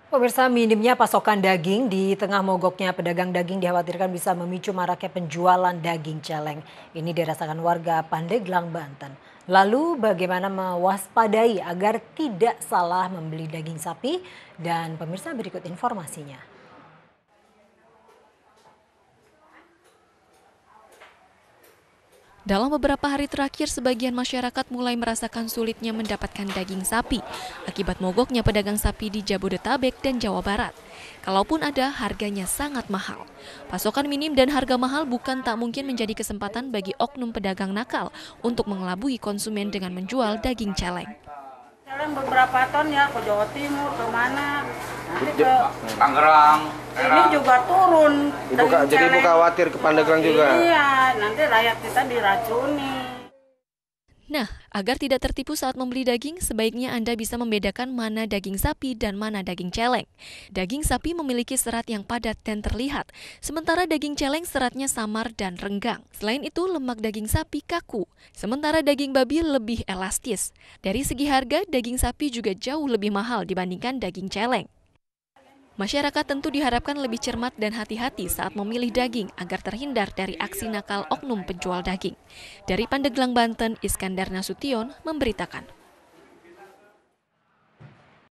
Pemirsa, minimnya pasokan daging di tengah mogoknya pedagang daging dikhawatirkan bisa memicu maraknya penjualan daging celeng. Ini dirasakan warga Pandeglang, Banten. Lalu bagaimana mewaspadai agar tidak salah membeli daging sapi? Dan pemirsa, berikut informasinya. Dalam beberapa hari terakhir, sebagian masyarakat mulai merasakan sulitnya mendapatkan daging sapi akibat mogoknya pedagang sapi di Jabodetabek dan Jawa Barat. Kalaupun ada, harganya sangat mahal. Pasokan minim dan harga mahal bukan tak mungkin menjadi kesempatan bagi oknum pedagang nakal untuk mengelabui konsumen dengan menjual daging celeng. Jalan beberapa ton ya ke Jawa Timur, ke mana, nanti ke Tangerang. ini juga turun. Jadi ibu khawatir ke Pandeglang juga? Iya, nanti rakyat kita diracuni. Nah, agar tidak tertipu saat membeli daging, sebaiknya Anda bisa membedakan mana daging sapi dan mana daging celeng. Daging sapi memiliki serat yang padat dan terlihat, sementara daging celeng seratnya samar dan renggang. Selain itu, lemak daging sapi kaku, sementara daging babi lebih elastis. Dari segi harga, daging sapi juga jauh lebih mahal dibandingkan daging celeng. Masyarakat tentu diharapkan lebih cermat dan hati-hati saat memilih daging agar terhindar dari aksi nakal oknum penjual daging. Dari Pandeglang, Banten, Iskandar Nasution memberitakan.